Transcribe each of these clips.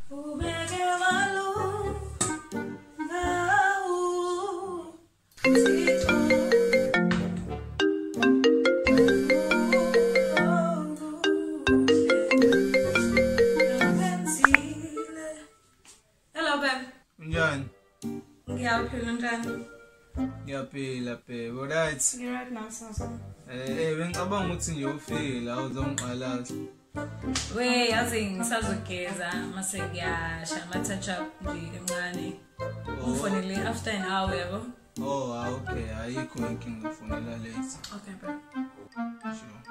Ngiyaphila babe, alright? You're right now, Sasa. Bengicabanga ukuthi ngiyofela awuzongiqalaza. We yazi ngisazogeza mase ngiyasha ama touch up nje emncane. Ufonele after an hour yabo. Oh, okay, ayikho inkinga ufonela late. Okay, bro. Sure.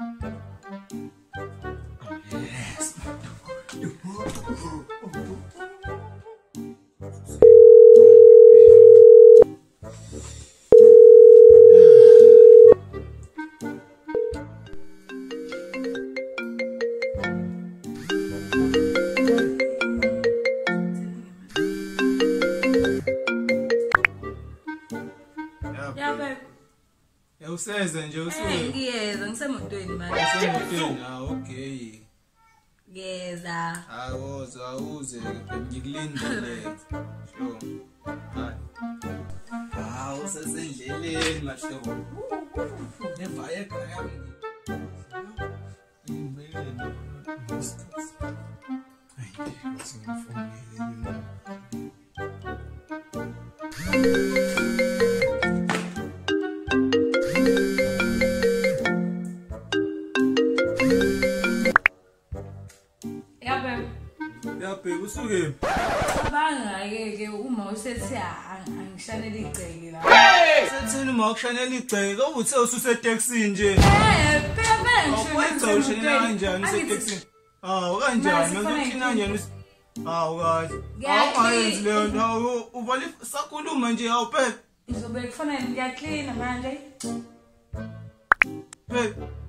Oh, yes. Useze nje usuke. Ngiyeza ngisemotweni manje. Usemotweni, okay. Ngiyeza. Awuze ngikulindele. Sure. Hayi. Usesendleleni mahlobo. Neva ekhaya ngi. Ngibekele nosikhathi. Hayi, ngifungile. Usuke bangake uma usethi angishanele igceke la sethini uma ukushanela igceke ubuthe ususe taxi nje phela ngisho ushanela kanjani use taxi kanjani manje kanjani awukayenzi leyo nto uvale sakhuluma nje awuphela izobe kufanele ngiyaclean manje phela